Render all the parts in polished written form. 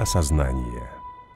осознание.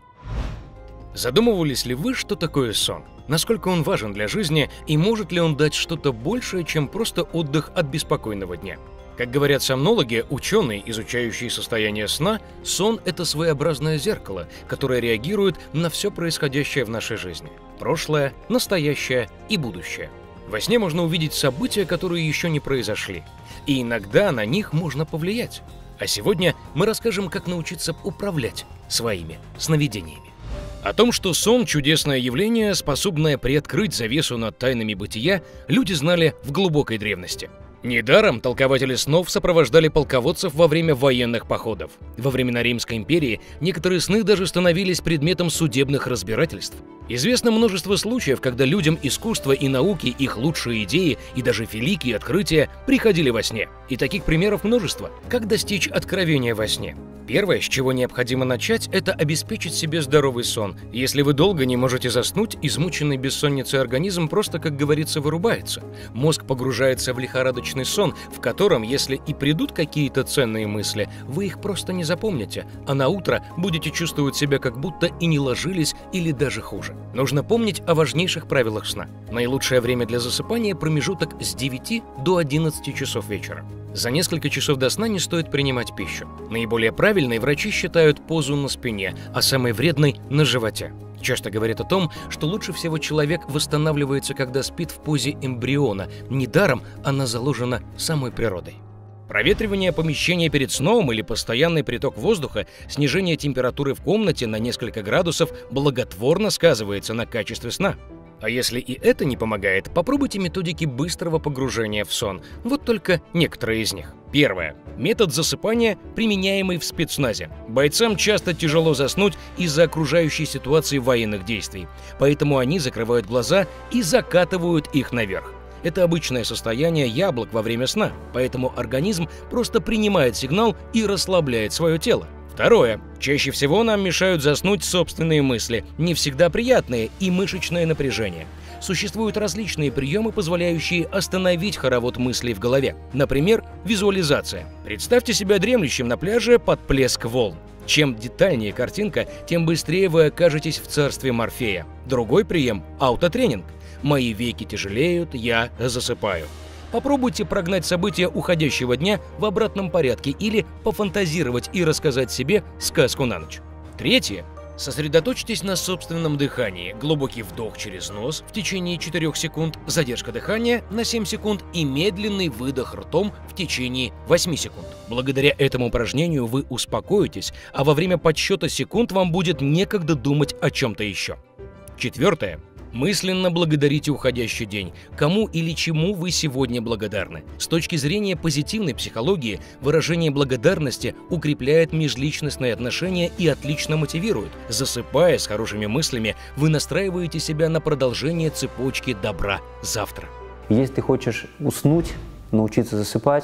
Задумывались ли вы, что такое сон? Насколько он важен для жизни и может ли он дать что-то большее, чем просто отдых от беспокойного дня? Как говорят сомнологи, ученые, изучающие состояние сна, сон – это своеобразное зеркало, которое реагирует на все происходящее в нашей жизни. Прошлое, настоящее и будущее. Во сне можно увидеть события, которые еще не произошли. И иногда на них можно повлиять. А сегодня мы расскажем, как научиться управлять своими сновидениями. О том, что сон – чудесное явление, способное приоткрыть завесу над тайнами бытия, люди знали в глубокой древности. Недаром толкователи снов сопровождали полководцев во время военных походов. Во времена Римской империи некоторые сны даже становились предметом судебных разбирательств. Известно множество случаев, когда людям искусства и науки, их лучшие идеи и даже великие открытия приходили во сне. И таких примеров множество. Как достичь откровения во сне? Первое, с чего необходимо начать, это обеспечить себе здоровый сон. Если вы долго не можете заснуть, измученный бессонницей организм просто, как говорится, вырубается. Мозг погружается в лихорадочный сон, в котором, если и придут какие-то ценные мысли, вы их просто не запомните, а на утро будете чувствовать себя как будто и не ложились или даже хуже. Нужно помнить о важнейших правилах сна. Наилучшее время для засыпания – промежуток с 9 до 11 часов вечера. За несколько часов до сна не стоит принимать пищу. Наиболее правильной врачи считают позу на спине, а самой вредной – на животе. Часто говорят о том, что лучше всего человек восстанавливается, когда спит в позе эмбриона. Недаром она заложена самой природой. Проветривание помещения перед сном или постоянный приток воздуха, снижение температуры в комнате на несколько градусов благотворно сказывается на качестве сна. А если и это не помогает, попробуйте методики быстрого погружения в сон. Вот только некоторые из них. Первое. Метод засыпания, применяемый в спецназе. Бойцам часто тяжело заснуть из-за окружающей ситуации военных действий. Поэтому они закрывают глаза и закатывают их наверх. Это обычное состояние яблок во время сна, поэтому организм просто принимает сигнал и расслабляет свое тело. Второе. Чаще всего нам мешают заснуть собственные мысли, не всегда приятные, и мышечное напряжение. Существуют различные приемы, позволяющие остановить хоровод мыслей в голове. Например, визуализация. Представьте себя дремлющим на пляже под плеск волн. Чем детальнее картинка, тем быстрее вы окажетесь в царстве Морфея. Другой прием – аутотренинг. Мои веки тяжелеют, я засыпаю. Попробуйте прогнать события уходящего дня в обратном порядке или пофантазировать и рассказать себе сказку на ночь. Третье. Сосредоточьтесь на собственном дыхании. Глубокий вдох через нос в течение 4 секунд, задержка дыхания на 7 секунд и медленный выдох ртом в течение 8 секунд. Благодаря этому упражнению вы успокоитесь, а во время подсчета секунд вам будет некогда думать о чем-то еще. Четвертое. Мысленно благодарите уходящий день. Кому или чему вы сегодня благодарны? С точки зрения позитивной психологии, выражение благодарности укрепляет межличностные отношения и отлично мотивирует. Засыпая с хорошими мыслями, вы настраиваете себя на продолжение цепочки добра завтра. Если ты хочешь уснуть, научиться засыпать,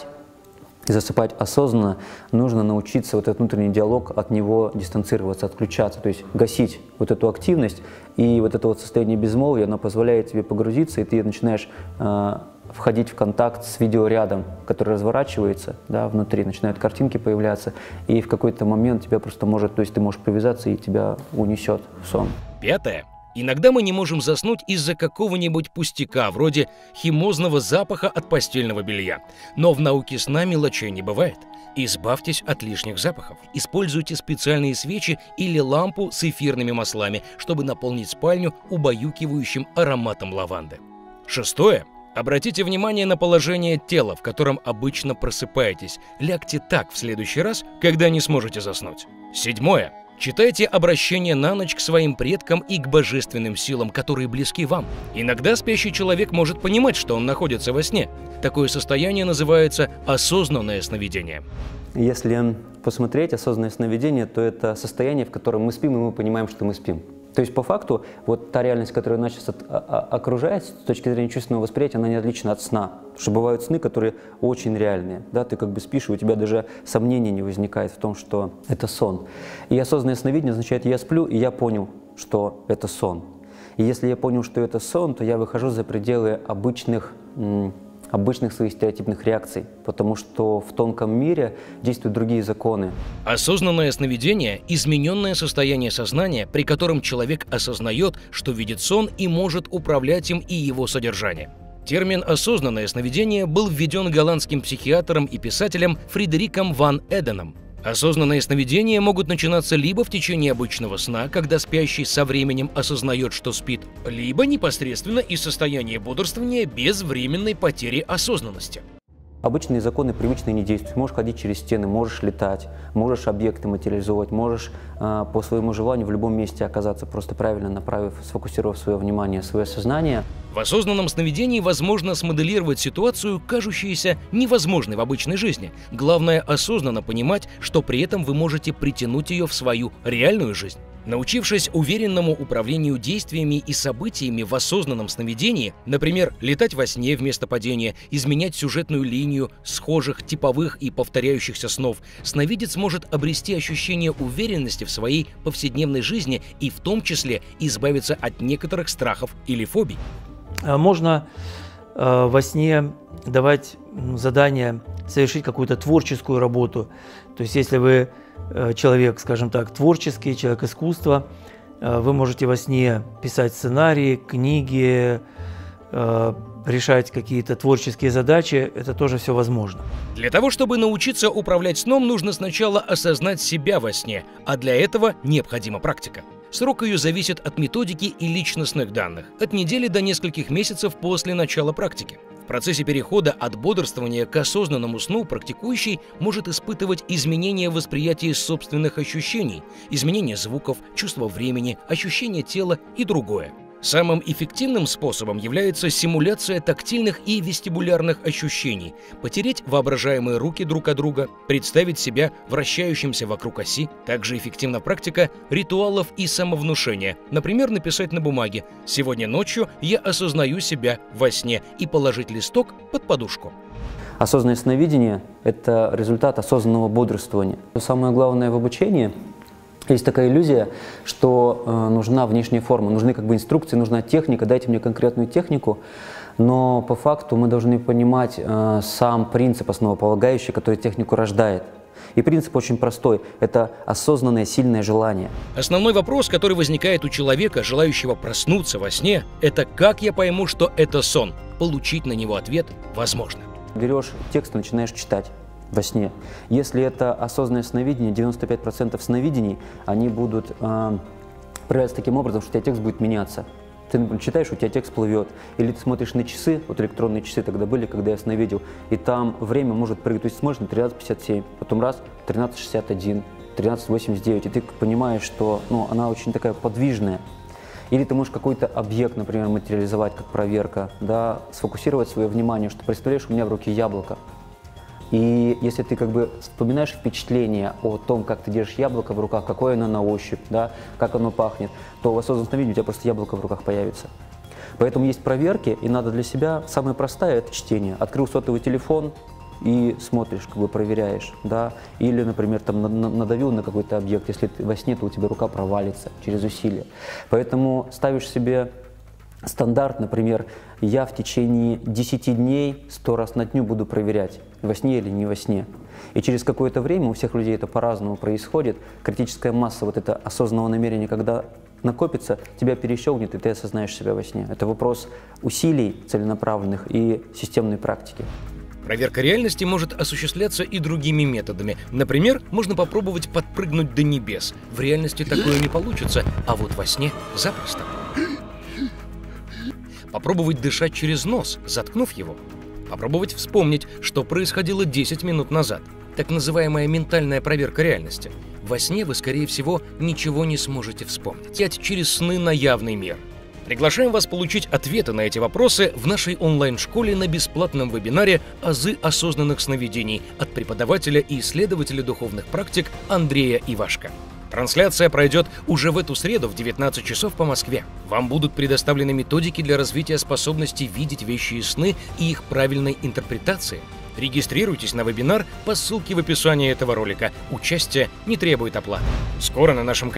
и засыпать осознанно, нужно научиться вот этот внутренний диалог, от него дистанцироваться, отключаться, то есть гасить вот эту активность, и вот это вот состояние безмолвия, оно позволяет тебе погрузиться, и ты начинаешь входить в контакт с видеорядом, который разворачивается, да, внутри, начинают картинки появляться, и в какой-то момент тебя просто может, то есть ты можешь привязаться, и тебя унесет в сон. Пятое. Иногда мы не можем заснуть из-за какого-нибудь пустяка, вроде химозного запаха от постельного белья. Но в науке сна мелочей не бывает. Избавьтесь от лишних запахов. Используйте специальные свечи или лампу с эфирными маслами, чтобы наполнить спальню убаюкивающим ароматом лаванды. Шестое. Обратите внимание на положение тела, в котором обычно просыпаетесь. Лягте так в следующий раз, когда не сможете заснуть. Седьмое. Читайте обращения на ночь к своим предкам и к божественным силам, которые близки вам. Иногда спящий человек может понимать, что он находится во сне. Такое состояние называется осознанное сновидение. Если посмотреть осознанное сновидение, то это состояние, в котором мы спим, и мы понимаем, что мы спим. То есть, по факту, вот та реальность, которая нас сейчас окружает, с точки зрения чувственного восприятия, она не отлична от сна. Потому что бывают сны, которые очень реальные. Да? Ты как бы спишь, и у тебя даже сомнений не возникает в том, что это сон. И осознанное сновидение означает, я сплю, и я понял, что это сон. И если я понял, что это сон, то я выхожу за пределы обычных обычных своих стереотипных реакций, потому что в тонком мире действуют другие законы. Осознанное сновидение – измененное состояние сознания, при котором человек осознает, что видит сон и может управлять им и его содержанием. Термин «осознанное сновидение» был введен голландским психиатром и писателем Фредериком ван Эденом. Осознанные сновидения могут начинаться либо в течение обычного сна, когда спящий со временем осознает, что спит, либо непосредственно из состояния бодрствования без временной потери осознанности. Обычные законы привычные не действуют. Можешь ходить через стены, можешь летать, можешь объекты материализовать, можешь по своему желанию в любом месте оказаться, просто правильно направив, сфокусировав свое внимание, свое сознание. В осознанном сновидении возможно смоделировать ситуацию, кажущуюся невозможной в обычной жизни. Главное осознанно понимать, что при этом вы можете притянуть ее в свою реальную жизнь. Научившись уверенному управлению действиями и событиями в осознанном сновидении, например, летать во сне вместо падения, изменять сюжетную линию схожих, типовых и повторяющихся снов, сновидец может обрести ощущение уверенности в своей повседневной жизни и в том числе избавиться от некоторых страхов или фобий. Можно во сне давать задание совершить какую-то творческую работу. То есть если вы человек, скажем так, творческий, человек искусства, вы можете во сне писать сценарии, книги, решать какие-то творческие задачи, это тоже все возможно. Для того, чтобы научиться управлять сном, нужно сначала осознать себя во сне, а для этого необходима практика. Срок ее зависит от методики и личностных данных, от недели до нескольких месяцев после начала практики. В процессе перехода от бодрствования к осознанному сну практикующий может испытывать изменения в восприятии собственных ощущений, изменения звуков, чувства времени, ощущения тела и другое. Самым эффективным способом является симуляция тактильных и вестибулярных ощущений, потереть воображаемые руки друг от друга, представить себя вращающимся вокруг оси. Также эффективна практика ритуалов и самовнушения, например, написать на бумаге «Сегодня ночью я осознаю себя во сне» и положить листок под подушку. Осознанное сновидение – это результат осознанного бодрствования. Самое главное в обучении – есть такая иллюзия, что нужна внешняя форма, нужны как бы инструкции, нужна техника, дайте мне конкретную технику, но по факту мы должны понимать сам принцип основополагающий, который технику рождает. И принцип очень простой – это осознанное сильное желание. Основной вопрос, который возникает у человека, желающего проснуться во сне, это как я пойму, что это сон? Получить на него ответ возможно. Берешь текст и начинаешь читать во сне. Если это осознанное сновидение, 95% сновидений, они будут проявляться таким образом, что у тебя текст будет меняться. Ты, например, читаешь, у тебя текст плывет. Или ты смотришь на часы, вот электронные часы тогда были, когда я сновидел, и там время может прыгать. То есть смотришь на 13:57, потом раз, 13:61, 13:89, и ты понимаешь, что она очень такая подвижная. Или ты можешь какой-то объект, например, материализовать, как проверка, да, сфокусировать свое внимание, что представляешь, у меня в руке яблоко. И если ты как бы вспоминаешь впечатление о том, как ты держишь яблоко в руках, какое оно на ощупь, да, как оно пахнет, то в осознанном сновидении у тебя просто яблоко в руках появится. Поэтому есть проверки, и надо для себя, самое простое – это чтение. Открыл сотовый телефон и смотришь, как бы проверяешь, да. Или, например, там надавил на какой-то объект, если ты во сне, то у тебя рука провалится через усилие. Поэтому ставишь себе стандарт, например, я в течение 10 дней 100 раз на дню буду проверять, во сне или не во сне. И через какое-то время, у всех людей это по-разному происходит, критическая масса вот это осознанного намерения, когда накопится, тебя перещелкнет, и ты осознаешь себя во сне. Это вопрос усилий целенаправленных и системной практики. Проверка реальности может осуществляться и другими методами. Например, можно попробовать подпрыгнуть до небес. В реальности такое не получится, а вот во сне запросто. Попробовать дышать через нос, заткнув его. Попробовать вспомнить, что происходило 10 минут назад. Так называемая ментальная проверка реальности. Во сне вы, скорее всего, ничего не сможете вспомнить. Через сны на явный мир. Приглашаем вас получить ответы на эти вопросы в нашей онлайн-школе на бесплатном вебинаре «Азы осознанных сновидений» от преподавателя и исследователя духовных практик Андрея Ивашко. Трансляция пройдет уже в эту среду в 19 часов по Москве. Вам будут предоставлены методики для развития способности видеть вещи и сны и их правильной интерпретации. Регистрируйтесь на вебинар по ссылке в описании этого ролика. Участие не требует оплаты. Скоро на нашем канале